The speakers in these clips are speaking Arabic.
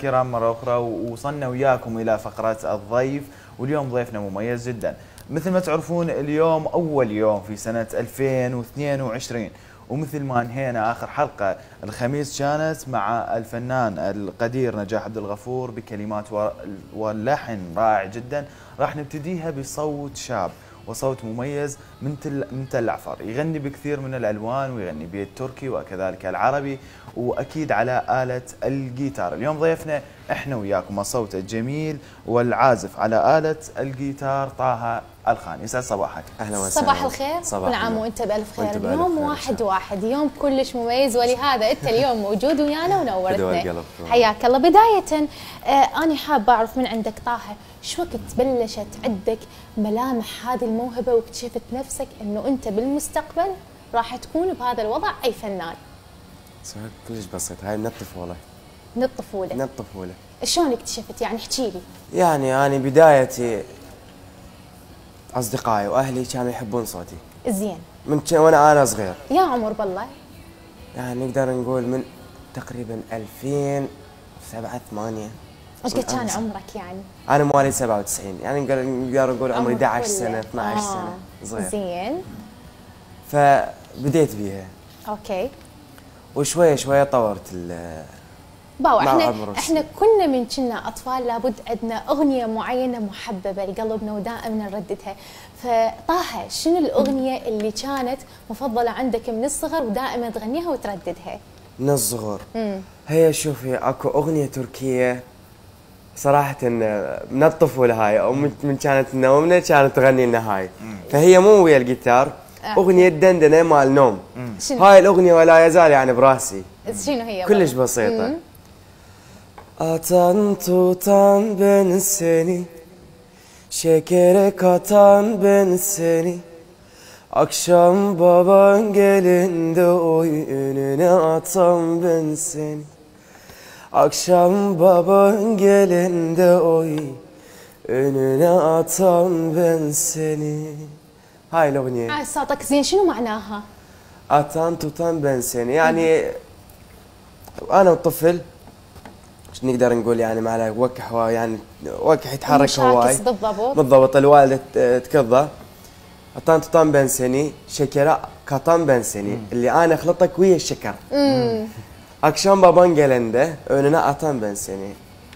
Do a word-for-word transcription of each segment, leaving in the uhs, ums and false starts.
الكرام مرة أخرى، ووصلنا وياكم إلى فقرة الضيف، واليوم ضيفنا مميز جدا. مثل ما تعرفون اليوم أول يوم في سنة ألفين واثنين وعشرين، ومثل ما انهينا آخر حلقة الخميس كانت مع الفنان القدير نجاح عبد الغفور بكلمات واللحن رائع جدا، راح نبتديها بصوت شاب وصوت مميز من تل من تل عفر، يغني بكثير من الالوان ويغني بالتركي وكذلك العربي، واكيد على آلة الجيتار. اليوم ضيفنا احنا وياكم الصوت الجميل والعازف على آلة الجيتار طه الخان. يسعد صباحك. اهلا وسهلا. صباح الخير. صباح كل عام وانت بالف خير. اليوم واحد واحد، يوم كلش مميز، ولهذا انت اليوم موجود ويانا ونورتنا. حياك الله. بداية آه انا حابة اعرف من عندك طه، شو وقت بلشت عندك ملامح هذه الموهبة واكتشفت نفسك انه انت بالمستقبل راح تكون بهذا الوضع اي فنان؟ سؤال كلش بسيط، هاي من الطفولة. من الطفولة؟ من الطفولة. شلون اكتشفت يعني؟ احكي لي. يعني انا بدايتي اصدقائي واهلي كانوا يحبون صوتي. زين. من وانا انا صغير. يا عمر بالله. يعني نقدر نقول من تقريبا ألفين وسبعة ثمانية. ايش قد كان عمرك يعني؟ انا مواليد سبعة وتسعين، يعني نقدر نقول عمري أحد عشر سنة اثني عشر آه. سنة صغير. زين. فبديت بيها. اوكي. وشوية شوية طورت ال باو. احنا احنا كنا من كنا اطفال لابد عندنا اغنيه معينه محببه لقلبنا ودائما نرددها. فطه، شنو الاغنيه اللي كانت مفضله عندك من الصغر ودائما تغنيها وترددها؟ من الصغر. امم هي شوفي اكو اغنيه تركيه صراحه من الطفوله، هاي امي من كانت تنومنا كانت تغني لنا هاي. فهي مو ويا الجيتار، اغنيه دندنه مال نوم. هاي الاغنيه ولا يزال يعني براسي. شنو هي؟ كلش بسيطه. Atan tutan ben seni, şekere katan ben seni. Akşam baban gelinde oy önüne atan ben seni. Akşam baban gelinde oy önüne atan ben seni. هاي الأغنية. آه صوتك زين، شنو معناها؟ atan tutan ben seni، يعني أنا وطفل نقدر نقول يعني مع وكح يعني وكح يتحرك هواي. بالضبط بالضبط. الوالده تكضى. اطان تطان بن سني شكرا كطان بن سني اللي انا اخلطك ويا الشكر. امم اكشن بابان جلنده اننا اطان بن سني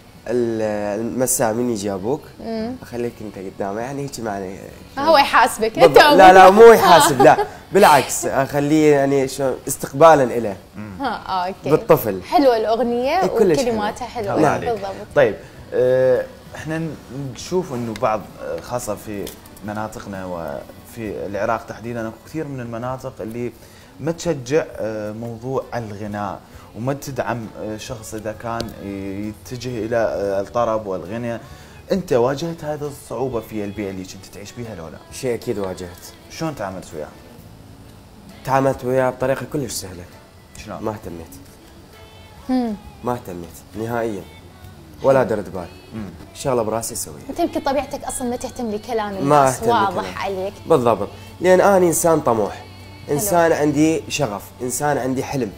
المساء من يجي ابوك اخليك انت قدامه، يعني هيك معنى هو يحاسبك انت. لا لا مو يحاسب، لا بالعكس اخليه يعني شو استقبالا له. ها اوكي. بالطفل. حلوه الاغنيه وكلماتها حلوه. حلوه. بالضبط. طيب اه احنا نشوف انه بعض خاصه في مناطقنا وفي العراق تحديدا اكو كثير من المناطق اللي ما تشجع موضوع الغناء وما تدعم شخص اذا كان يتجه الى الطرب والغناء. انت واجهت هذه الصعوبه في البيئه اللي كنت تعيش بها لو لا؟ شيء اكيد واجهت. شلون تعاملت وياه؟ تعاملت وياه بطريقه كلش سهله. شلون؟ ما اهتميت. امم ما اهتميت نهائيا ولا درت بال. شغله براسي اسويها. انت يمكن طبيعتك اصلا ما تهتم لكلام الناس، واضح عليك. بالضبط، لان انا انسان طموح، انسان حلو. عندي شغف، انسان عندي حلم.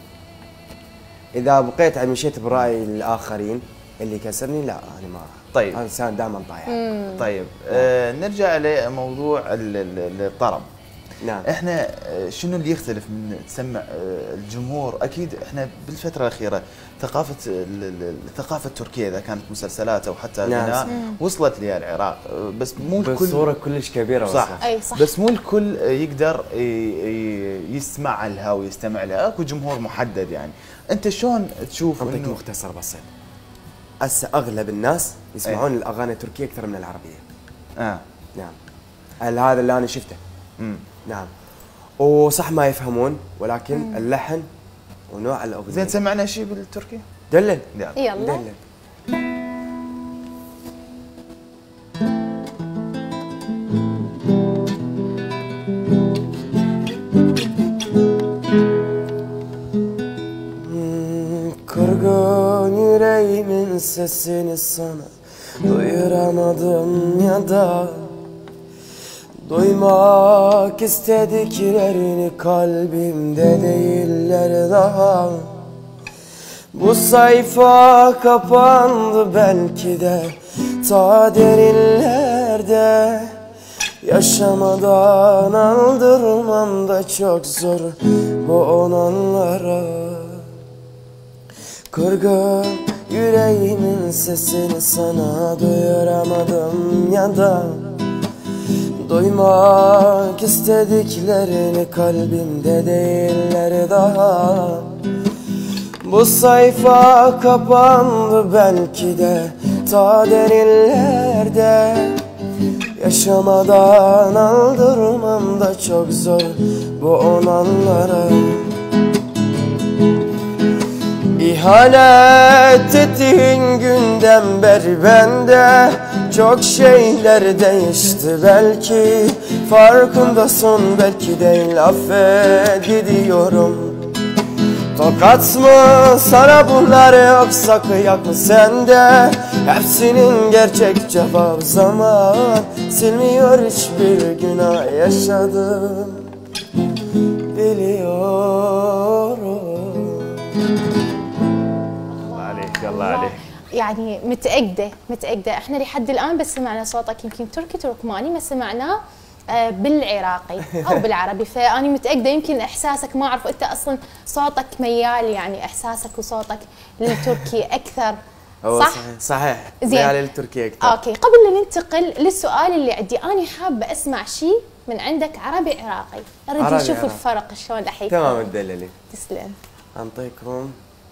اذا بقيت مشيت براي الاخرين اللي كسرني، لا انا ما. طيب انا انسان دائما ضايع. طيب آه نرجع لموضوع الطرب. نعم. احنا شنو اللي يختلف من تسمع الجمهور؟ اكيد احنا بالفتره الاخيره ثقافه الثقافه التركيه اذا كانت مسلسلات او حتى غناء وصلت للعراق، بس مو الكل بصوره كلش كبيره. صح. اي صح. بس مو الكل يقدر يسمع لها ويستمع لها، اكو جمهور محدد. يعني انت شلون تشوف؟ اعطيك مختصر بسيط. هسه اغلب الناس يسمعون الاغاني التركيه اكثر من العربيه. اه نعم. هذا اللي انا شفته. امم نعم. وصح ما يفهمون، ولكن مم. اللحن ونوع الاغنيه. زين سمعنا شيء بالتركي؟ دلل. يلا. دلل. Kırgın yüreğimin sesini sana duyuramadım ya da duymak istediklerini kalbimde değiller daha. Bu sayfa kapandı belki de ta derinlerde. Yaşamadan aldırmam da çok zor bu olanlara. Kırgın yüreğimin sesini sana duyuramadım ya da duymak istediklerini kalbimde değiller daha. Bu sayfa kapandı belki de ta derinlerde. Yaşamadan aldırmam da çok zor bu olanlara. İhanet ettiğin günden beri bende çok şeyler değişti belki. Farkındasın belki değil, affediyorum. Tokat mı sana bunlar yoksa kıyak mı sende? Hepsinin gerçek cevabı zaman silmiyor hiçbir günah yaşadım. Biliyorum. الله عليك الله عليك. يعني متأكدة متأكدة احنا لحد الآن بس سمعنا صوتك يمكن تركي تركماني ما سمعناه بالعراقي او بالعربي، فاني متاكده يمكن احساسك ما اعرف انت اصلا صوتك ميال يعني احساسك وصوتك للتركي اكثر صح؟ صحيح صحيح ميال للتركي اكثر. اوكي قبل لا ننتقل للسؤال اللي عندي انا حابه اسمع شيء من عندك عربي عراقي، اريد اشوف الفرق شلون راح يكون. تمام الدليل. تسلم. انطيكم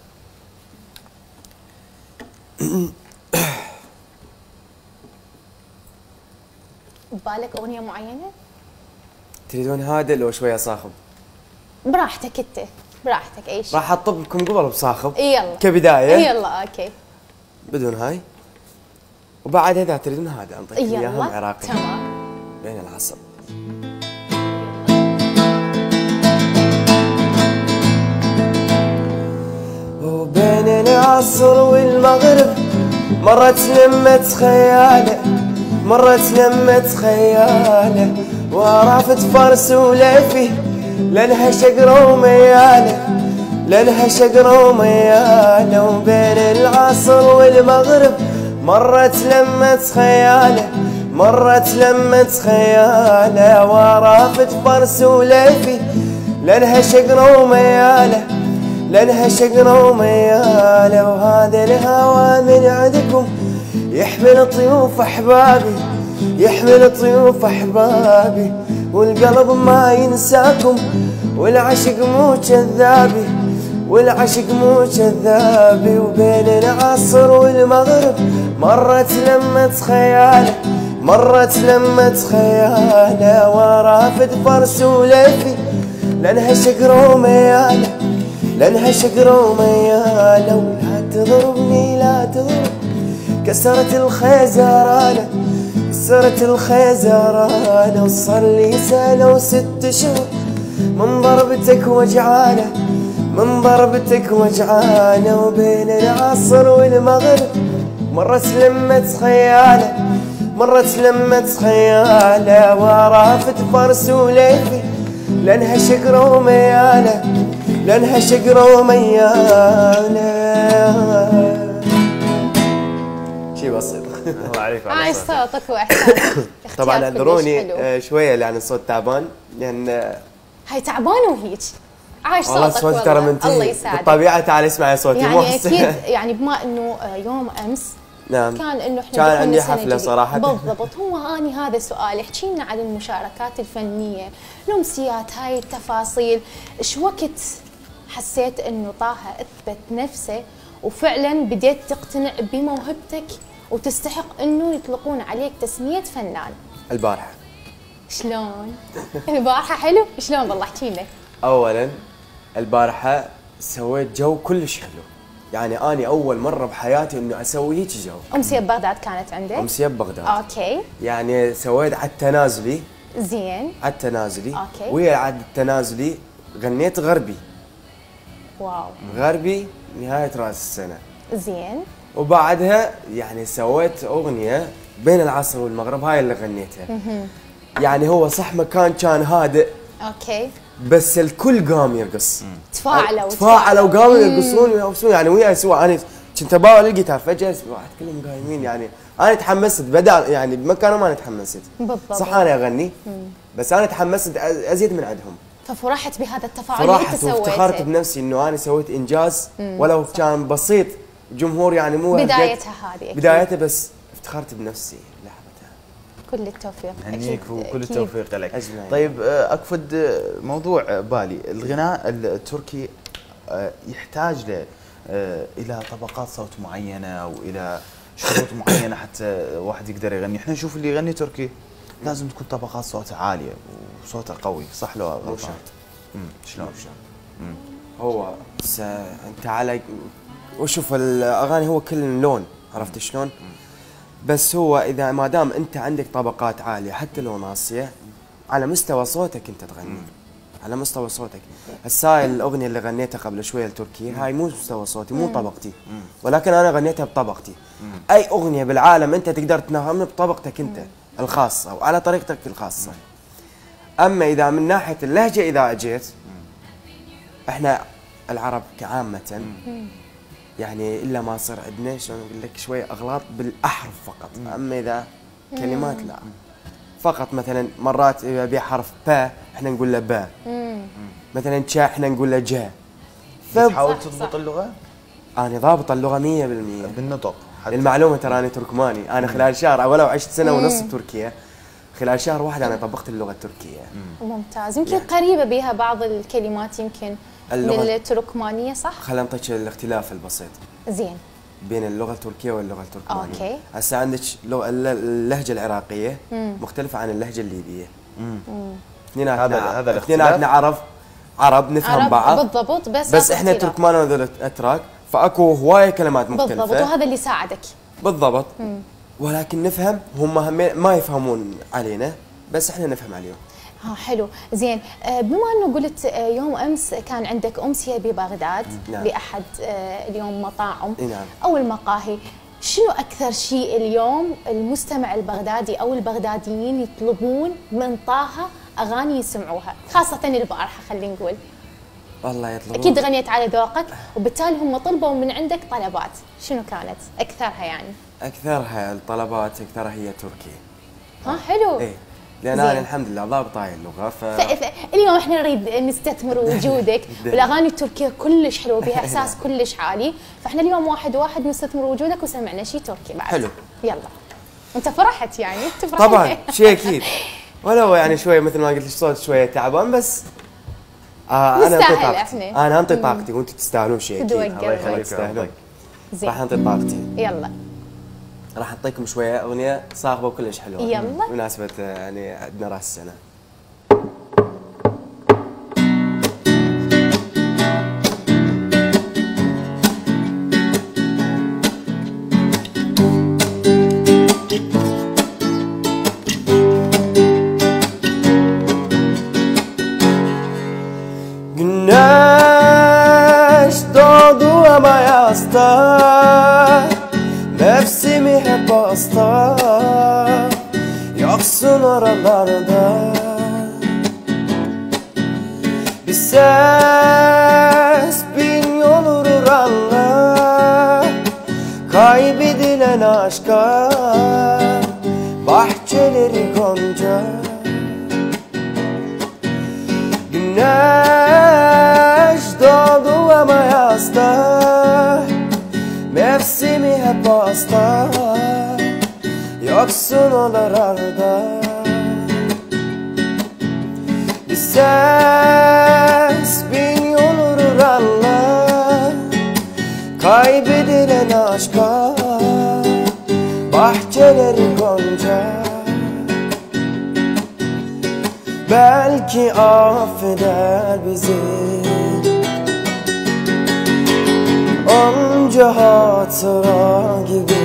ببالك اغنيه معينه؟ تريدون هادئ لو شويه صاخب؟ براحتك انت، براحتك اي شيء. راح اطلب لكم قبل بصاخب يلا كبدايه. يلا اوكي. بدون هاي وبعد اذا تريدون هادئ انطيكم اياهم عراقي. تمام. بين العصر. وبين العصر والمغرب مرت لمة خياله، مرت لمة خياله وعرفت فرس وليفي لانها شقرة ومياله، لانها شقرة ومياله. وبين العصر والمغرب مرت لمة خياله، مرت لمة خياله وعرفت فرس وليفي لانها شقرة ومياله، لانها شقرة ومياله. وهذا الهوى من عندكم يحمل طيوف احبابي، يحمل طيوف احبابي. والقلب ما ينساكم والعشق مو كذابي، والعشق مو كذابي. وبين العصر والمغرب مرت لمة خياله، مرت لمة خياله ورافد فرس وليفي لانها شقرة ومياله، لانها شقرة ومياله. ولا تضربني لا تضرب كسرت الخيزرانة، كسرت الخيزرانة. وصار لي سنة وست شهور من ضربتك وجعانة، من ضربتك وجعانة. وبين العصر والمغرب مرت لمة خيالة، مرت لمة خيالة ورافت فرس وليفي لانها شقرة وميالة، لانها شقرة وميالة. شي بسيط. الله عليك وعلى عايش صوتك واحساسك. طبعا اعذروني شويه لان الصوت تعبان لان هاي تعبانه وهيك عايش صوتك. والله صوتي ترى منتهي. الله يساعدك. بالطبيعه تعال اسمعي صوتي يعني مو اكيد يعني بما انه يوم امس نعم كان انه احنا كان عندي حفله صراحه. بالضبط. هو اني هذا سؤالي، احكي لنا عن المشاركات الفنيه، الامسيات، هاي التفاصيل. ايش وقت حسيت انه طه اثبت نفسه وفعلا بديت تقتنع بموهبتك وتستحق انه يطلقون عليك تسميه فنان؟ البارحه. شلون؟ البارحه حلو؟ شلون والله احكي لنا. اولا البارحه سويت جو كلش حلو، يعني اني اول مره بحياتي انه اسوي هيك جو. امسيه ببغداد كانت عندك؟ امسيه ببغداد. اوكي. يعني سويت على التنازلي. زين. على التنازلي. اوكي. ويا على التنازلي غنيت غربي. واو. غربي نهايه راس السنه. زين. وبعدها يعني سويت اغنيه بين العصر والمغرب، هاي اللي غنيتها. يعني هو صح مكان كان هادئ. اوكي. بس الكل قام يرقص. تفاعلوا تفاعلوا وقاموا يرقصون ويرقصون يعني وياي سوا. انا كنت اباوع الجيتار فجاه واحد كلهم قايمين يعني انا تحمست بدا يعني بمكانهم انا تحمست. بالضبط. صح انا اغني بس انا تحمست ازيد من عندهم. ففرحت بهذا التفاعل اللي انت سويته. وافتخرت بنفسي انه انا سويت انجاز ولو كان بسيط. جمهور يعني مو بدايتها هذه بدايتها بس افتخرت بنفسي لحظتها. كل التوفيق. هنيك وكل التوفيق لك. طيب اكفد موضوع بالي الغناء التركي يحتاج له الى طبقات صوت معينه والى شروط معينه حتى واحد يقدر يغني. احنا نشوف اللي يغني تركي لازم تكون طبقات صوته عاليه وصوته قوي. صح لو غلطان؟ شلون؟ هو انت على وشوف الاغاني هو كل لون عرفت شلون؟ بس هو اذا ما دام انت عندك طبقات عاليه حتى لو ناصيه على مستوى صوتك انت تغني. على مستوى صوتك. هسه الاغنيه اللي غنيتها قبل شويه التركيه هاي مو مستوى صوتي مو طبقتي ولكن انا غنيتها بطبقتي. اي اغنيه بالعالم انت تقدر تنغمها بطبقتك انت الخاصه وعلى طريقتك الخاصه. اما اذا من ناحيه اللهجه اذا اجيت احنا العرب كعامه يعني الا ما صار عندنا شلون اقول لك شويه اغلاط بالاحرف فقط. اما اذا كلمات لا فقط. مثلا مرات اذا بي حرف با احنا نقول له با. مثلا تشا احنا نقول له جا. تحاول تضبط اللغه؟ انا ضابط اللغه مية بالمية بالنطق. المعلومه ترى انا تركماني. انا خلال شهر ولو عشت سنه ونص بتركيا خلال شهر واحد انا طبقت اللغه التركيه. ممتاز. يمكن يعني قريبه بها بعض الكلمات يمكن من التركمانيه صح؟ خلينا نعطيك الاختلاف البسيط. زين. بين اللغه التركيه واللغه التركمانيه. اوكي. هسه عندك اللهجه العراقيه مم. مختلفه عن اللهجه الليبيه. اثنيناتنا هذا اثنيناتنا عرب عرب نفهم عرب بعض بالضبط. بس بس احنا تركمان وهذول اتراك فاكو هوايه كلمات مختلفه بالضبط وهذا اللي ساعدك بالضبط. مم. ولكن نفهم هم ما يفهمون علينا بس احنا نفهم عليهم. ها حلو. زين بما انه قلت يوم امس كان عندك امسيه ببغداد نعم. باحد اليوم مطاعم نعم. او المقاهي، شنو اكثر شيء اليوم المستمع البغدادي او البغداديين يطلبون من طه اغاني يسمعوها خاصه البارحه خلينا نقول؟ والله يطلبون اكيد غنيت على ذوقك وبالتالي هم طلبوا من عندك طلبات، شنو كانت اكثرها يعني؟ اكثرها الطلبات اكثرها هي تركي. ها حلو. ايه لان انا الحمد لله ضابط هاي اللغه ف... ف... اليوم احنا نريد نستثمر وجودك والاغاني التركيه كلش حلوه بها احساس كلش عالي، فاحنا اليوم واحد واحد نستثمر وجودك وسمعنا شيء تركي بعد. حلو. يلا انت فرحت يعني تفرح طبعا شيء اكيد ولو يعني شويه مثل ما قلت لك صوت شويه تعبان بس آه انا انطي طاقتي. انا انطي طاقتي وانتم تستاهلون شيء اكيد. الله يخليك تستاهلون. راح انطي طاقتي. يلا راح اعطيكم شويه اغنيه صاخبه وكلش حلوه. يلا بمناسبه يعني عندنا راس السنه. Güneş doğdu ama yasta, nefsimi hep hasta, yoksun oralarda. Bir ses bin yol vurur anla, kaybedilen aşka, bahçeleri gonca. Güneş doğdu ama yasta, mevsimi hep hasta, yoksun oralarda. Bir ses bin yol vurur anla, kaybedilen aşka, bahçeleri gonca. Belki affeder bizi onca hatıra gibi.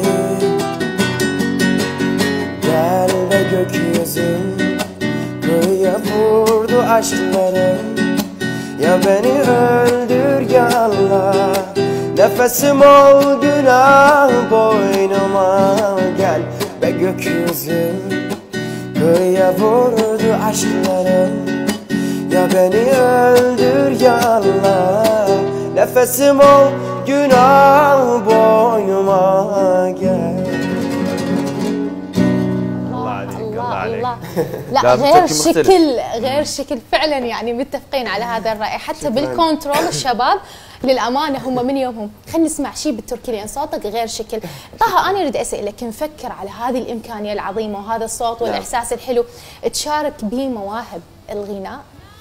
Gel ve gökyüzün kıyıya vurdu aşklarım. Ya beni öldür ya Allah, nefesim ol günah boynuma. Gel ve gökyüzün kıyıya vurdu aşklarım. Ya beni öldür ya Allah, nefesim ol, günah boynuma gel. الله عليك الله الله عليك. الله. لا لا، غير بالتركي مختلف. شكل غير شكل فعلا، يعني متفقين على هذا الرأي. حتى بالكنترول الشباب للأمانة هم من يومهم. خلينا نسمع شيء بالتركي لأن صوتك غير شكل. طه أنا أريد أسألك، نفكر على هذه الإمكانية العظيمة وهذا الصوت والإحساس الحلو، تشارك به مواهب الغناء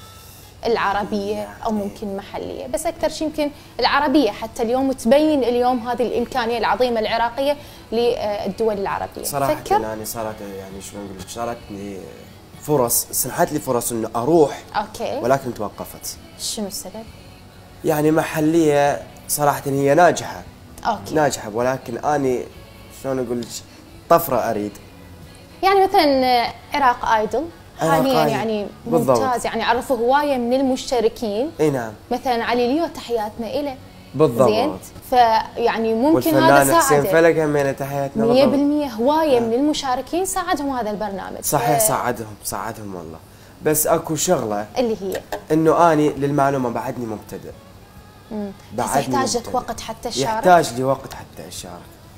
العربية أو ممكن محلية، بس أكثر شيء يمكن العربية، حتى اليوم تبين اليوم هذه الإمكانية العظيمة العراقية للدول العربية. صراحة فكر؟ يعني صارت يعني شو نقول لك، صارتني فرص، سمحت لي فرص انه اروح أوكي. ولكن توقفت. شنو السبب؟ يعني محلية صراحة هي ناجحة. أوكي. ناجحة ولكن اني شلون اقول لك طفرة اريد. يعني مثلا عراق ايدل حاليا آيدل. يعني بالضبط. ممتاز، يعني عرفوا هوايه من المشتركين. اي نعم. مثلا علي ليو تحياتنا إله. بالضبط. زين، فيعني ممكن هذا والفنان حسين ساعده فلك همينه تحياتنا. مية بالمية هوايه من المشاركين ساعدهم هذا البرنامج. صحيح ف... ساعدهم ساعدهم والله. بس اكو شغله اللي هي انه اني للمعلومه بعدني مبتدئ. بس يحتاج لك وقت حتى تشارك. يحتاج لي وقت حتى اشارك.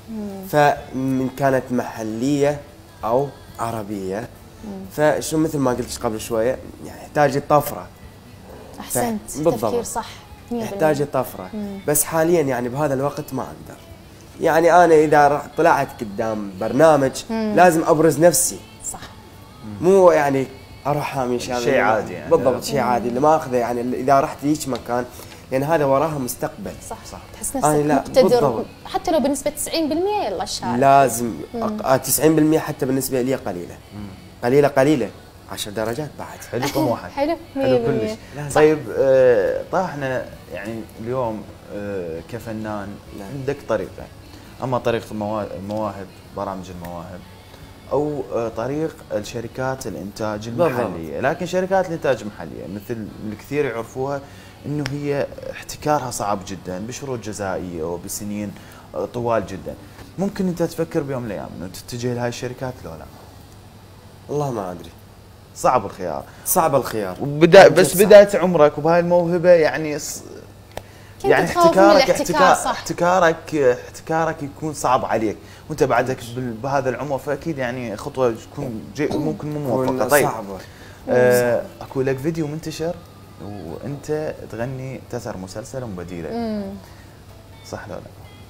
فمن كانت محليه او عربيه، فشو مثل ما قلت قبل شويه يعني يحتاج طفره. احسنت، بالضبط. تفكير صح مية بالمية. يحتاج طفره. بس حاليا يعني بهذا الوقت ما اقدر. يعني انا اذا رحت طلعت قدام برنامج لازم ابرز نفسي. صح. مو يعني اروح حامي شامي. شيء عادي يعني. بالضبط، شيء عادي اللي ما اخذه يعني اذا رحت ليش مكان، لان يعني هذا وراها مستقبل. صح صح. تحس أنا نفسك لا، مقتدر بالضبط. حتى لو بنسبة تسعين بالمية يلا الشارع. لازم أق... تسعين بالمية حتى بالنسبه لي قليله. قليله قليله عشر درجات بعد. حلو طموحك. حلو حلو مية كلش. بالمية. طيب آه، طه احنا يعني اليوم آه، كفنان عندك طريقين، اما طريق الموا- المواهب، برامج المواهب، او آه، طريق الشركات الانتاج المحليه. لكن شركات الانتاج المحليه مثل الكثير يعرفوها انه هي احتكارها صعب جدا بشروط جزائيه وبسنين آه، طوال جدا. ممكن انت تفكر بيوم من الايام انه تتجه لهاي الشركات لو لا؟ والله ما ادري. صعب الخيار. صعب الخيار. وبدا بس بدايه عمرك وبهاي الموهبه يعني ص... كنت يعني تخاف من احتكارك الاحتكار، احتكار صح. احتكارك احتكارك يكون صعب عليك وانت بعدك بال- بهذا العمر، فاكيد يعني خطوه تكون جي ممكن مو موفقه. طيب صعبه. آه اكو لك فيديو منتشر وانت تغني تسر مسلسل ام بديله، صح لو لا؟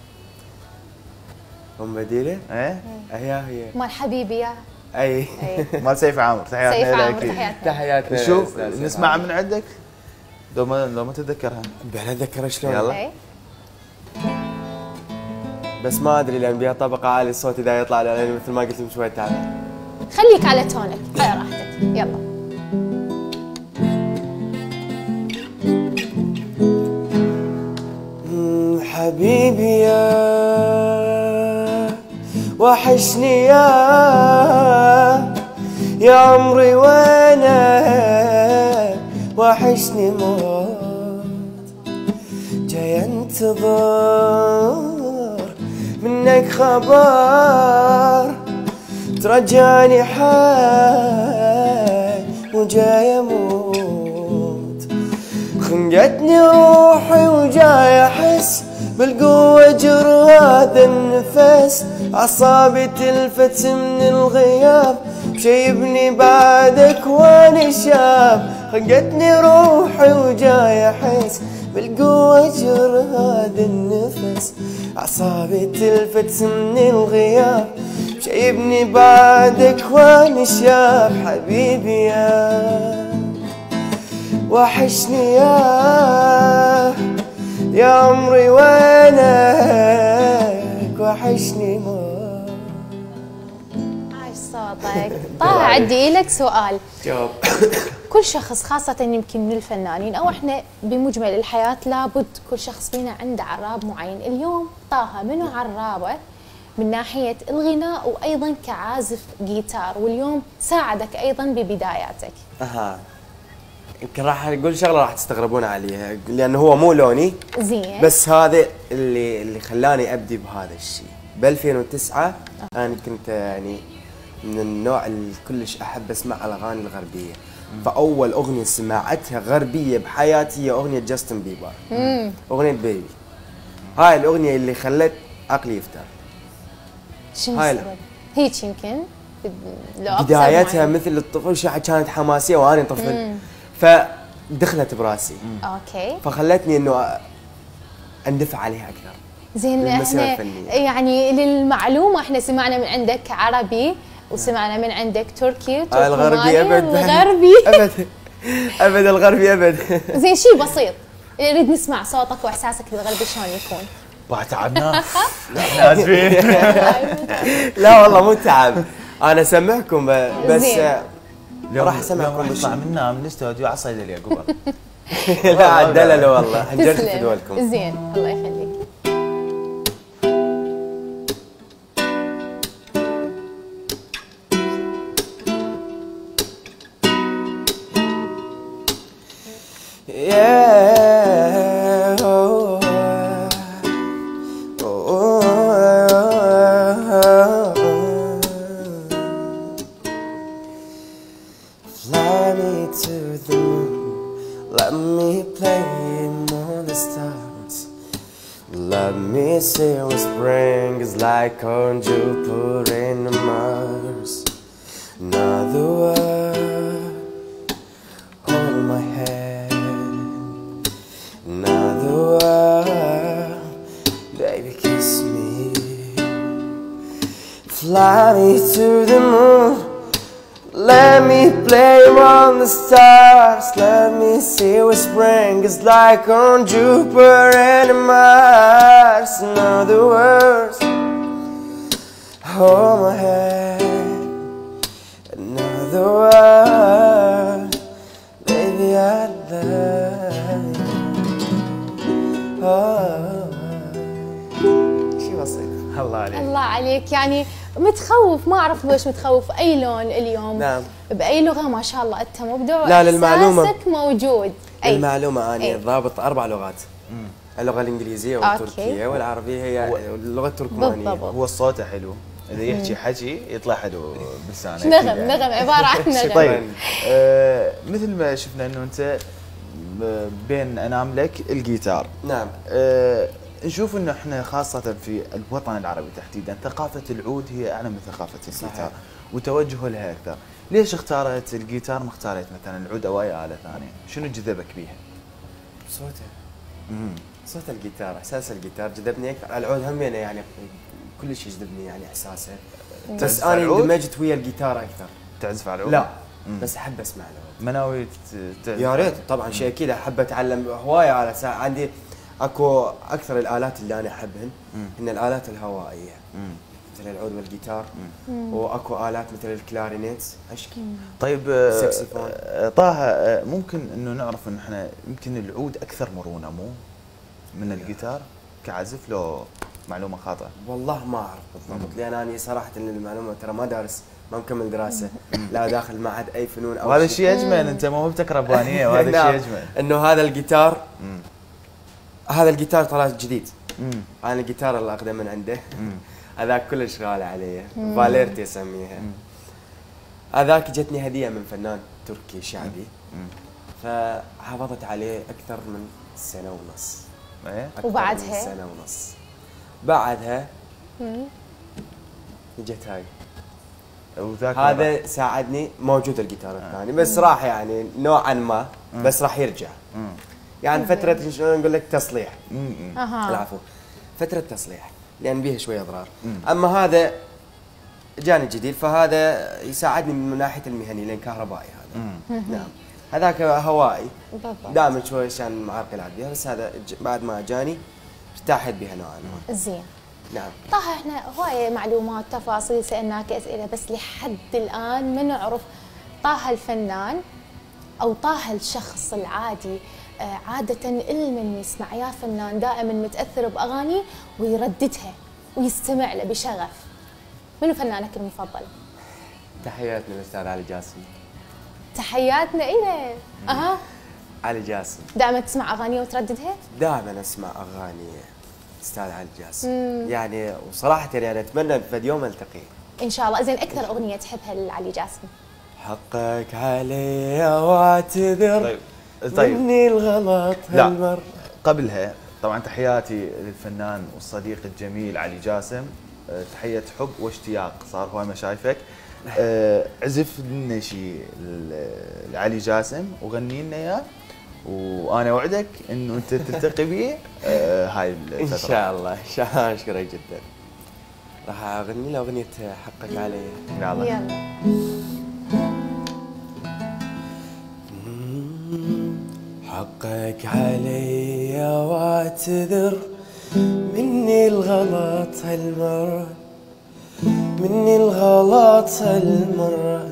ام بديله؟ ايه هي هي مال حبيبي يا اي اي مال سيف عامر. تحياتنا سيف لك عامر، أكيد. تحياتنا. تحياتنا. شوف أستاذ سيف نسمعها عامر. من عندك لو ما لو ما تتذكرها. بلا اتذكر شلون. يلا. إي. بس ما ادري لان بيها طبقه عالي الصوت اذا يطلع لان مثل ما قلت من شوي تعب. خليك على تونك على راحتك. يلا. مم، حبيبي يا وحشني يا يا عمري وينك وحشني موت جاي انتظر منك خبر ترجعني حي وجاي اموت خنقتني روحي وجاي احس بالقوة جر هذا النفس اعصابي تلفت من الغياب شيبني بعدك وانا شاب خنقتني روحي وجاي احس بالقوة جر هذا النفس اعصابي تلفت من الغياب شايبني بعدك وانا شاب حبيبي يا وحشني يا يا عمري وينك وحشني موت. عايش صوتك. طه عندي لك سؤال. جاوب. كل شخص خاصة يمكن من الفنانين أو إحنا بمجمل الحياة لابد كل شخص فينا عنده عراب معين. اليوم طه منو عرابه من ناحية الغناء وأيضا كعازف جيتار، واليوم ساعدك أيضا ببداياتك؟ اها يمكن راح اقول شغله راح تستغربون عليها لانه هو مو لوني زين. بس هذا اللي اللي خلاني ابدي بهذا الشيء. ب ألفين وتسعة انا كنت يعني من النوع اللي كلش احب اسمع الاغاني الغربيه فاول اغنيه سمعتها غربيه بحياتي هي اغنيه جاستن بيبر. امم اغنيه بيبي. هاي الاغنيه اللي خلت عقلي يفتر. شنو السبب؟ هيك يمكن لو بدايتها مثل الطفل شو كانت حماسيه وانا طفل. فدخلت براسي. اوكي. فخلتني انه اندفع عليها اكثر. زين احنا يعني للمعلومه احنا سمعنا من عندك عربي وسمعنا من عندك تركي وتركماني الغربي ابد الغربي ابد ابد الغربي ابد. زين شيء بسيط نريد نسمع صوتك واحساسك الغربي شلون يكون. بعد تعبنا احنا اسفين. لا والله مو تعب انا اسمعكم بس راح اسمعكم راح نطلع منا من الاستوديو على الصيدليه قبل. لا عدلله والله حجرت فدولكم. زين الله يخليك. Yeah, oh, oh, oh, fly me to the moon, let me play among the stars, let me see what spring is like on Jupiter and Mars. Another word, hold my hand. Another word, baby kiss me. Fly me to the moon, let me play among the stars, let me see what spring is like on Jupiter and Mars. Another words, hold my hand. Another word, baby I love you. شي بسيط. الله عليك. الله عليك يعني متخوف ما اعرف ليش متخوف اي لون اليوم. نعم. باي لغه ما شاء الله انت مبدع. لا للمعلومه احساسك موجود. أي. للمعلومه انا ضابط اربع لغات. مم. اللغه الانجليزيه والتركيه والعربيه هي اللغه التركمانيه. هو الصوت حلو اذا يحكي حكي يطلع حلو بلسانه. نغم يعني. نغم عباره عن نغم. طيب آه مثل ما شفنا انه انت بين اناملك الجيتار. نعم. آه نشوف انه احنا خاصه في الوطن العربي تحديدا ثقافه العود هي اعلى من ثقافه الجيتار وتوجهه لها اكثر. ليش اختارت الجيتار ما اختارت مثلا العود او اي اله ثانيه؟ شنو جذبك بيها؟ صوته. امم صوت الجيتار، احساس الجيتار جذبني اكثر. العود هم يعني كل شيء جذبني يعني احساسه. بس انا اندمجت ويا الجيتار اكثر. تعزف على العود؟ لا مم. بس احب اسمع العود. ما ناوي يا ريت طبعا شيء اكيد احب اتعلم هوايه آلات. عندي اكو اكثر الالات اللي انا احبهن هن الالات الهوائيه مم. مثل العود والجيتار مم. واكو الات مثل الكلارينيت اشكي. طيب السكسفون. طه ممكن انه نعرف ان احنا يمكن العود اكثر مرونه مو من الجيتار كعزف لو معلومه خاطئه؟ والله ما اعرف بالضبط لان انا صراحه المعلومه ترى ما دارس ما مكمل دراسه لا داخل معهد اي فنون او وهذا الشيء اجمل. انت موهبتك ربانيه وهذا الشيء اجمل. انه هذا الجيتار مم. هذا الجيتار طلع جديد. مم. انا الجيتار اللي اخذه من عنده هذاك كلش غالي علي فاليرتي اسميها. هذاك جتني هديه من فنان تركي شعبي مم. فحافظت عليه اكثر من سنه ونص. ايه وبعدها سنه ونص بعدها اجت هاي. هذا ساعدني موجود الجيتار الثاني بس راح يعني نوعا ما بس راح يرجع. مم. يعني فتره شلون نقول لك تصليح. اها العفو فتره تصليح لان بيها شويه اضرار. اما هذا جاني جديد فهذا يساعدني من ناحيه المهني لان كهربائي هذا. نعم هذاك هوائي دائما شوي عشان معرق يلعب بها بس هذا بعد ما جاني ارتاحت بها نوعا ما. زين. نعم. طه احنا هوايه معلومات تفاصيل سالناك اسئله بس لحد الان ما نعرف طه الفنان او طه الشخص العادي. آه عاده المن يسمع يا فنان دائما متاثر باغاني ويرددها ويستمع له بشغف. منو فنانك المفضل؟ تحياتنا للاستاذ علي جاسم. تحياتنا إله. اها علي جاسم. دائما تسمع اغانيه وترددها؟ دائما اسمع اغاني استاذ علي جاسم. مم. يعني وصراحه يعني اتمنى في يوم التقي ان شاء الله. زين اكثر اغنيه تحبها لعلي جاسم؟ حقك علي واعتذر طيب طيب مني الغلط هالمر. قبلها طبعا تحياتي للفنان والصديق الجميل علي جاسم، تحية حب واشتياق صار هواي ما شايفك. عزف لنا شيء لعلي جاسم وغني لنا اياه، وانا اوعدك انه انت تلتقي بيه هاي الفترة ان شاء الله. ان شاء الله. اشكرك جدا. راح اغني له اغنية حقك علي. يلا يلا. حقك علي واعتذر مني الغلط هالمرة، مني الغلط هالمرة.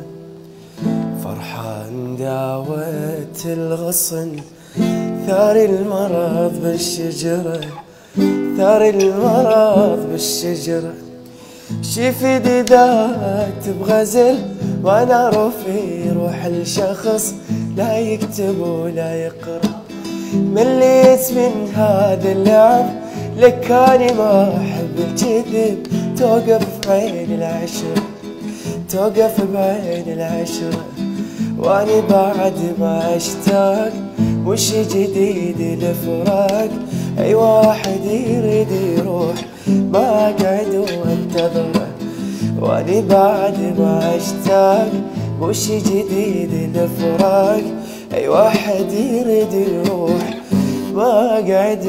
فرحان داوت الغصن ثار المرض بالشجرة، ثار المرض بالشجرة. شفت ذات بغزل وانا رفي روح الشخص لا يكتب ولا يقرأ. مليت من هذا اللعب لك اني ما احب الكذب. توقف بعين العشرة، توقف بعين العشرة. واني بعد ما اشتاق وش جديد الفراق. اي واحد يريد يروح ما اقعد وانتظره. واني بعد ما اشتاق وش جديد الفراق. اي واحد يريد يروح ما اقعد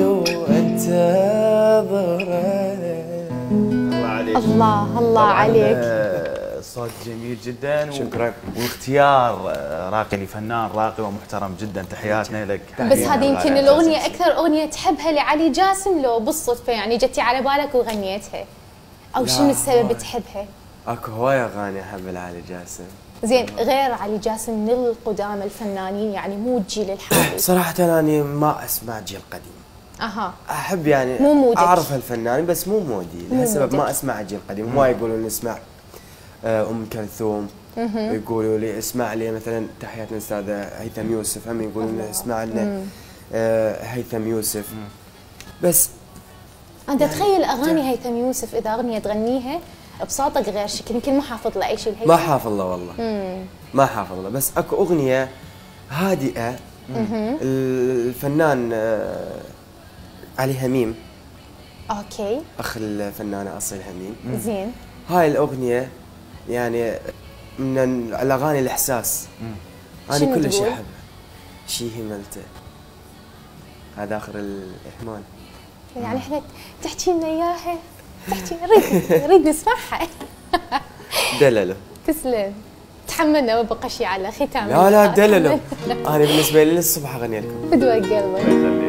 وانتظره. الله عليك. الله الله عليك. صوت جميل جدا. شكرا. واختيار راقي لفنان راقي ومحترم جدا. تحياتنا لك. بس هذه يمكن الاغنيه اكثر اغنيه تحبها لعلي جاسم، لو بالصدفه يعني جتي على بالك وغنيتها، او شنو السبب تحبها؟ اكو هواي اغاني احب لعلي جاسم. زين غير علي جاسم من القدامى الفنانين يعني مو الجيل الحالي. صراحة أنا ما أسمع جيل قديم. اها. أحب يعني مو مودك. أعرف الفنان بس مو مودي، لهالسبب ما أسمع جيل قديم. ما يقولون لي اسمع أم كلثوم، يقولوا لي اسمع لي مثلا تحياتنا الأستاذة هيثم يوسف، هم يقولون لي اسمع لنا هيثم يوسف. بس أنت تخيل أغاني هيثم يوسف إذا أغنية تغنيها بصوتك غير شكل، يمكن ما حافظ له أي شيء. ما حافظ له والله. مم. ما حافظ له، بس اكو اغنيه هادئه الفنان علي هميم. اوكي. اخ الفنانه اصيل هميم. زين. هاي الاغنيه يعني من الاغاني الاحساس. انا كل شيء احبه. شي هملته هذا اخر الاحمال. يعني احنا تحكي لنا اياها، تحكي نريد نريد نسمعها. دلله. تسلم. تحملنا وبقى شيء على ختام. لا لا دلله. انا بالنسبه لي للصبح اغني لكم. بدوق قلبك.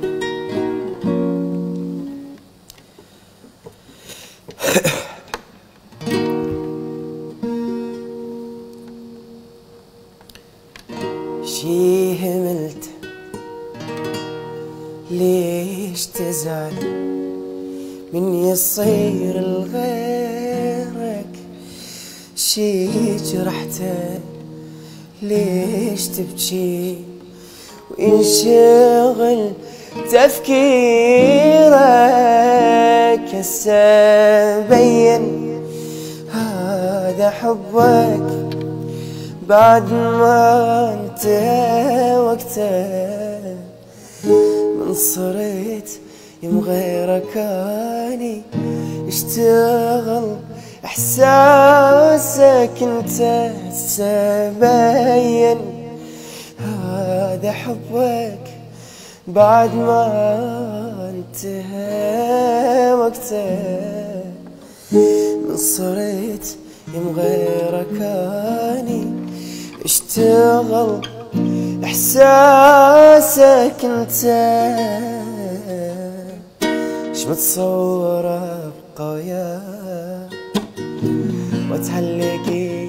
شي هملت ليش تزعل من يصير لغيرك. شي جرحته ليش تبكي وينشغل تفكيرك. هسه بين هذا حبك بعد ما انتهى وقته. من صرت يم غيرك اني اشتغل احساسك انت تبين. هذا حبك بعد ما انتهى وقته. من صرت يم غيرك اني اشتغل احساسك انت. اش متصوره ابقى وياك وتعلقي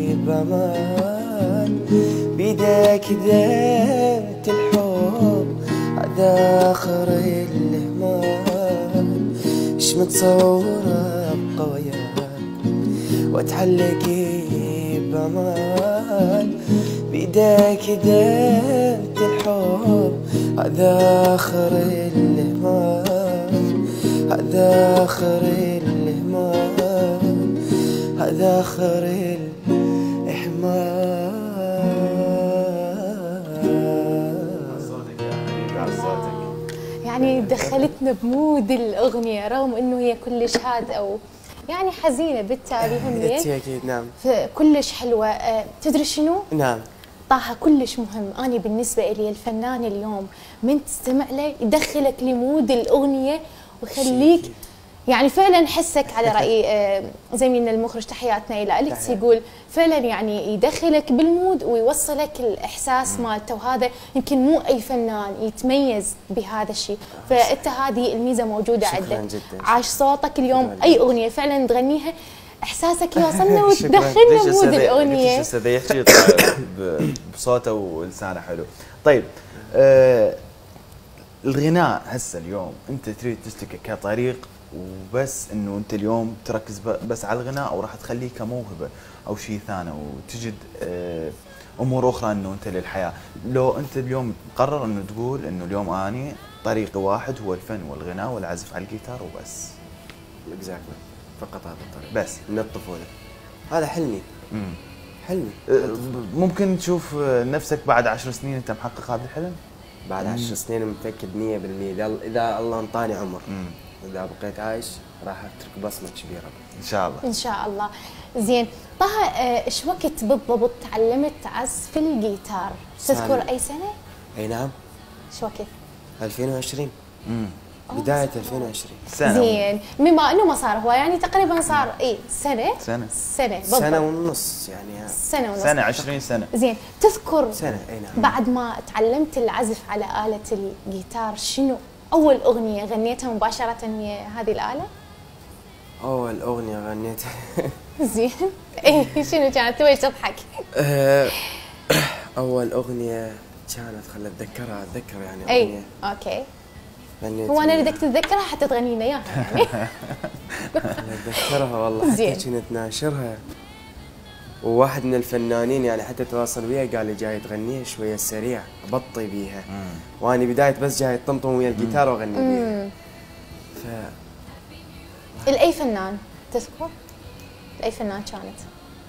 بامان بيدك دمت الحب هذا اخر الاهمال. اش متصوره ابقى وياك وتعلقي بامان بيدك دمت الحب هذا اخر الاهمال. هذا اخر الاهمال. هذا اخر الاهمال. يعني دخلتنا بمود الاغنيه رغم انه هي كلش هاد او يعني حزينه بالتالي هم اكيد نعم كلش حلوه. أه تدري شنو؟ نعم طه كلش مهم. أنا بالنسبة لي الفنان اليوم من تستمع له يدخلك لمود الأغنية ويخليك يعني فعلا حسك على رأي زميلنا المخرج تحياتنا إلى أليكس يقول فعلا يعني يدخلك بالمود ويوصلك الإحساس مالته، وهذا يمكن مو أي فنان يتميز بهذا الشيء. فأنت هذه الميزة موجودة عندك. عاش صوتك اليوم أي أغنية فعلا تغنيها احساسك يوصلنا وتدخلنا مود الاغنيه. ليش هسه يحكي بصوته ولسانه حلو. طيب آه الغناء هسه اليوم انت تريد تسلكه كطريق وبس انه انت اليوم تركز بس على الغناء، او راح تخليه كموهبه او شيء ثاني وتجد آه امور اخرى انه انت للحياه؟ لو انت اليوم مقرر انه تقول انه اليوم اني طريقي واحد هو الفن والغناء والعزف على الجيتار وبس. اكزاكتلي فقط هذا الطريق بس من الطفوله. هذا حلمي. امم حلمي. ممكن تشوف نفسك بعد عشر سنين انت محقق هذا الحلم؟ بعد عشر سنين متاكد مية بالمية اذا اذا الله انطاني عمر. مم. اذا بقيت عايش راح اترك بصمه كبيره ان شاء الله. ان شاء الله. زين طه ايش وقت بالضبط تعلمت عزف الجيتار؟ تذكر اي سنه؟ اي نعم. ايش وقت؟ ألفين وعشرين. امم بداية ألفين وعشرين. سنة. زين بما انه ما صار هو يعني تقريبا صار اي سنة سنة سنة بالضبط. سنة ونص يعني سنة ونص سنة عشرين سنة. زين تذكر سنة اي نعم بعد ما تعلمت العزف على آلة الجيتار شنو أول أغنية غنيتها مباشرة هي هذه الآلة؟ أول أغنية غنيتها زين ايه شنو كانت؟ توي تضحك. أول أغنية كانت خل أتذكرها أتذكر يعني أي أغنية. أوكي. هو انا ردك تتذكرها حتى تغني لنا اياها يعني. اتذكرها والله حتى كنت ناشرها، وواحد من الفنانين يعني حتى تواصل وياي قال لي جاي تغنيها شويه سريع ابطي بيها، واني بدايه بس جاي طمطم ويا الجيتار واغني بيها. ف الاي فنان تذكر؟ اي فنان كانت؟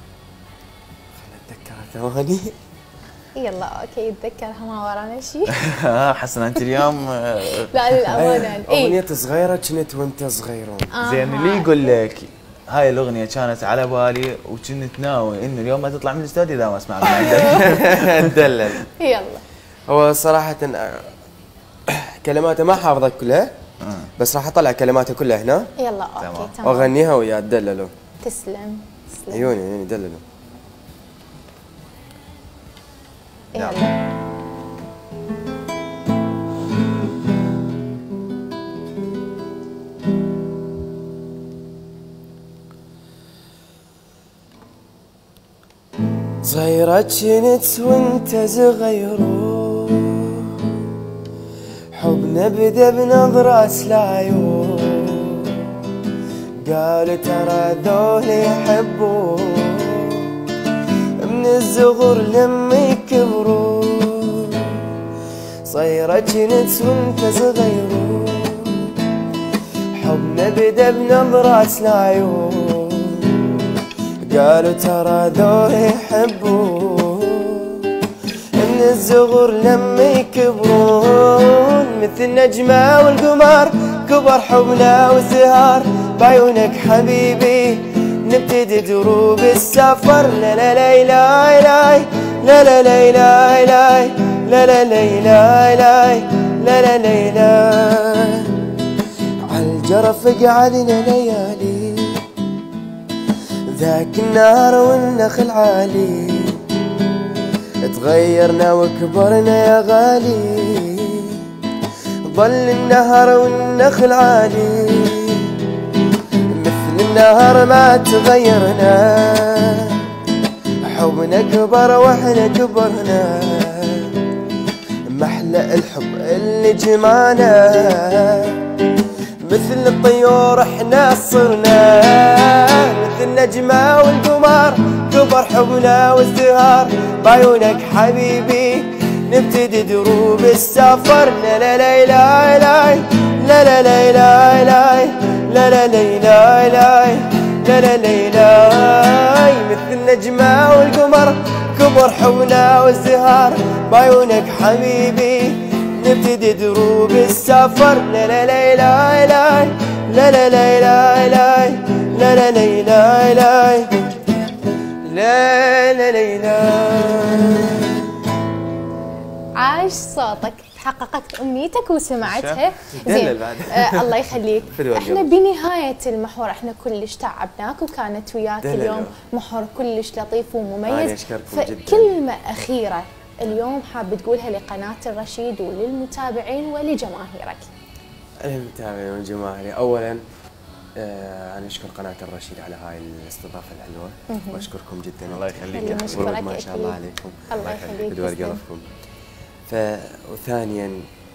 خل اتذكرها ثواني. يلا اوكي اتذكرها ما ورانا شيء. حسنا انت اليوم لا للامانه اغنية صغيره كنت وانت صغيرون. زين اللي يقول لك هاي الاغنيه كانت على بالي وكنت ناوي انه اليوم ما تطلع من الاستوديو اذا ما اسمع منك. ندلل. يلا. هو صراحه كلماته ما حافظك كلها بس راح اطلع كلماته كلها هنا. يلا اوكي تمام. واغنيها ويا تدللوا. تسلم تسلم. عيوني عيوني دللوا. يلا. صغيرة كنت وانت صغيرو، حبنا بدا بنظرة العيون، قالوا ترى ذول يحبوا من الصغر لما يكبروا. صغيرة كنت وانت صغيرو، حبنا بدا بنظرة العيون، قالوا ترى ذول يحبون من الصغر لما يكبرون. مثل نجمة والقمر كبر حبنا وسهر بعيونك حبيبي نبتدي دروب السفر. لا لا لا لا لا لا لا لا لا لا لا لا لا لا لا لا لا عالجرف قعدنا ليالي ذاك النهار والنخل عالي، تغيرنا وكبرنا يا غالي، ظل النهر والنخل عالي مثل النهر ما تغيرنا، حبنا كبر واحنا كبرنا، محلى الحب اللي جمعنا مثل الطيور احنا صرنا. مثل النجمة والقمر كبر حبنا وازدهار بعيونك حبيبي نبتدي دروب السفر. لا لا لا لا لا لا لا لا لا لا لا لا لا لا لا لا لا مثل النجمة والقمر كبر حبنا وازدهار بعيونك حبيبي نبتدي دروب السفر. لا لا لا لا لا لا لا لا لا لا لا لا لا لا لا لا لا. عاش صوتك، حققت امنيتك وسمعتها زين. آه الله يخليك. احنا بنهايه المحور احنا كلش تعبناك وكانت وياك اليوم محور كلش لطيف ومميز. فكلمه اخيره اليوم حاب تقولها لقناه الرشيد وللمتابعين ولجماهيرك. المتابعين والجماهير اولا آه انا اشكر قناه الرشيد على هاي الاستضافه الحلوه واشكركم جدا. الله يخليك. نشكرك ما شاء الله عليكم. الله يخليك. بدور قلبكم. ف وثانيا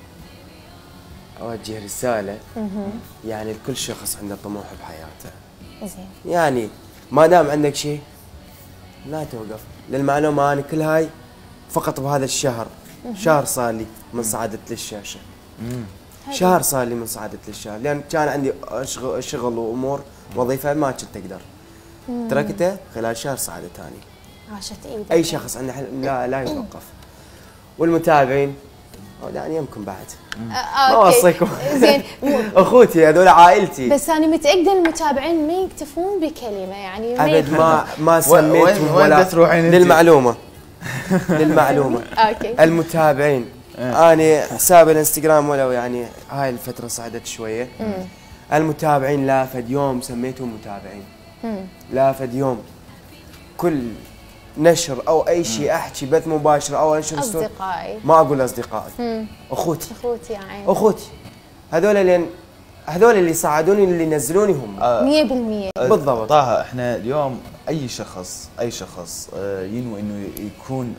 اوجه رساله يعني لكل شخص عنده طموح بحياته. زين. يعني ما دام عندك شيء لا توقف. للمعلومه انا كل هاي فقط بهذا الشهر، شهر صار لي من صعدت للشاشه. شهر صار لي من صعدت للشهر لان كان عندي شغل, شغل وامور وظيفه ما كنت اقدر. تركته خلال شهر صعدت ثاني. عاشت ايدك. اي شخص عنده حلم لا لا يوقف. والمتابعين يعني يمكن بعد آه، ما اوصيكم زين. اخوتي هذول عائلتي. بس انا متاكده المتابعين ما يكتفون بكلمه يعني ما ابد ما ما سميتهم ولا تروحين للمعلومه للمعلومه اوكي. المتابعين انا حساب الانستغرام ولو يعني هاي الفتره صعدت شويه. المتابعين لا فد يوم سميتهم متابعين. لا فد يوم كل نشر او اي شيء احكي بث مباشر او انشر اصدقائي ما اقول اصدقائي اخوتي اخوتي يا عيني اخوتي هذول اللي هذول اللي صعدوني اللي نزلوني هم مية بالمية. بالضبط. طه احنا اليوم اي شخص اي شخص ينوي انه يكون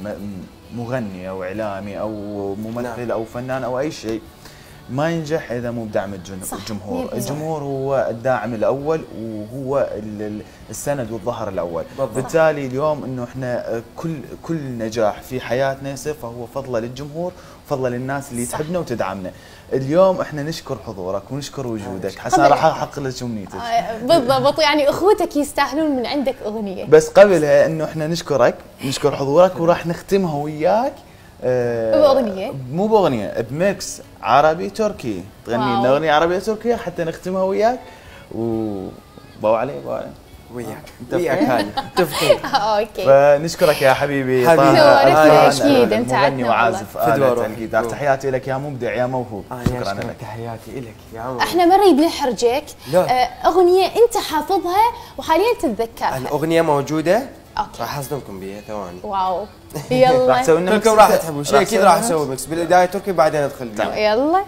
مغني او اعلامي او ممثل او فنان او اي شيء ما ينجح اذا مو بدعم الجمهور. الجمهور هو الداعم الاول وهو السند والظهر الاول. بالضبط. بالتالي اليوم انه احنا كل كل نجاح في حياتنا يصير فهو فضله للجمهور وفضله للناس اللي تحبنا وتدعمنا. اليوم احنا نشكر حضورك ونشكر وجودك. حسنا راح احقق لك امنيتك. بالضبط. يعني اخوتك يستاهلون من عندك اغنيه. بس قبلها انه احنا نشكرك نشكر حضورك وراح نختمها وياك باغنيه مو باغنيه بميكس عربي تركي. تغني لنا اغنيه عربيه تركيه حتى نختمها وياك و باو علي باو علي وياك وياك هاي متفقين. اوكي. فنشكرك يا حبيبي. حبيبي نورتنا اكيد انت مغني وعازف آلة الجيتار. تحياتي لك يا مبدع يا موهوب. شكرا لك. تحياتي لك يا عمر. احنا ما نريد نحرجك. اغنيه انت حافظها وحاليا تتذكرها. الاغنيه موجوده. اوكي. راح اصدمكم بيها ثواني. واو. يلا راح تسوي لنا كلكم راح تحبوا شيء اكيد راح اسوي ميكس بالبدايه تركي بعدين ادخل بيه. يلا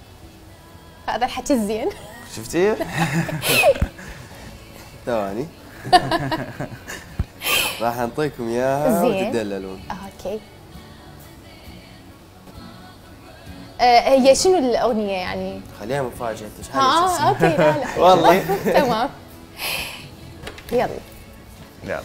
هذا الحكي الزين. شفتي؟ ثواني راح نعطيكم اياها وتدللون. اوكي. آه هي شنو الاغنيه يعني؟ خليها مفاجاه. اه اوكي. لا لا والله تمام. يلا يلا.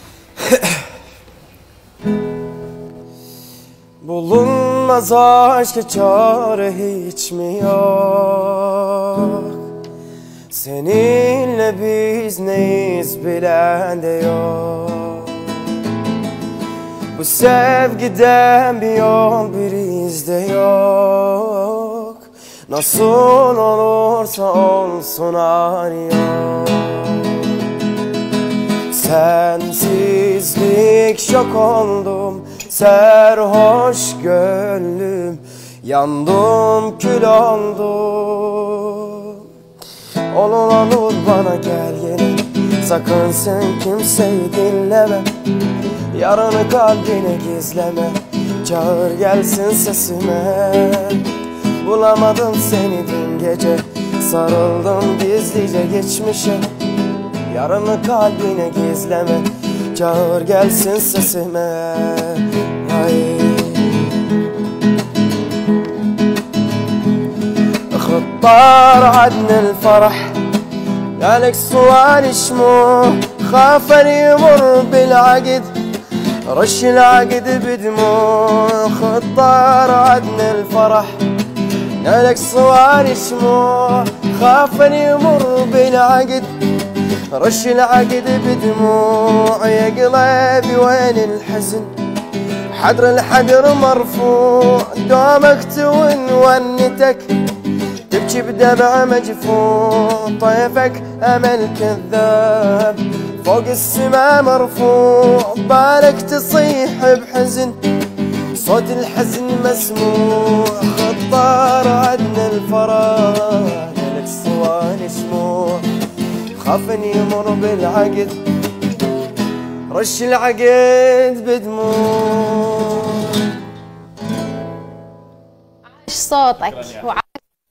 Bulunmaz aşka çare hiç mi yok? Seninle biz neyiz bilen de yok. Bu sevgiden bir yol bir izde yok. Nasıl olursa olsun arıyor. Sensizlik şok oldum, serhoş gönlüm, yandım kül oldum. Olur olur bana gel yine, sakın sen kimseyi dinleme. Yarını kalbine gizleme, çağır gelsin sesime. Bulamadım seni dün gece, sarıldım gizlice geçmişe. Yarını kalbine gizleme, çağır gelsin sesime. Ay. خطار عدن الفرح قالك صوان شموع خافر يمر بالعقد رش العقد بدموع خطار عدن الفرح قالك صوان شموع خافر يمر بالعقد رش العقد بدموع يا قلبي وين الحزن حدر الحدر مرفوع دومك تون ونتك تبكي بدمع مجفوع طيفك امل كذاب فوق السما مرفوع بالك تصيح بحزن صوت الحزن مسموع خطار عدنا الفراق لك صواني شموع خاف ان يمر بالعقد رش العقد بدموع. عاش صوتك وعاش.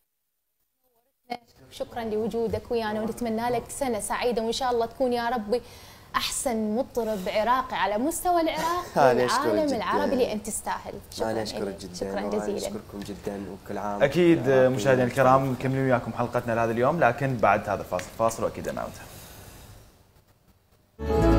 شكرا لوجودك ويانا ونتمنى لك سنه سعيده وان شاء الله تكون يا ربي احسن مطرب عراقي على مستوى العراق والعالم العربي اللي انت تستاهل. شكرا انا اشكرك جدا شكرا جزيلا. اشكركم جدا وكل عام. اكيد مشاهدينا الكرام مكملين وياكم حلقتنا لهذا اليوم، لكن بعد هذا الفاصل فاصل واكيد نعود.